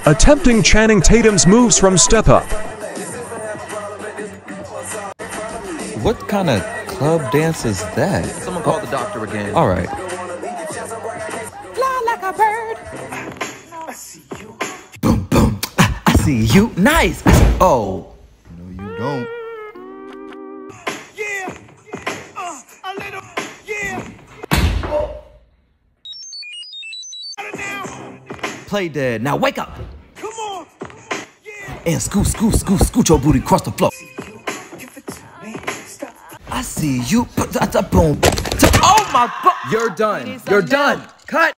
Attempting Channing Tatum's moves from Step Up. What kind of club dance is that? Someone call the doctor again. All right. Fly like a bird. I see you. Boom, boom. I see you. Nice. Oh. No, you don't. Yeah. A little. Yeah. Play dead. Now wake up. Come on. Yeah. And scoot your booty across the floor. I see you. Boom. Oh my. You're done. You're done. Cut.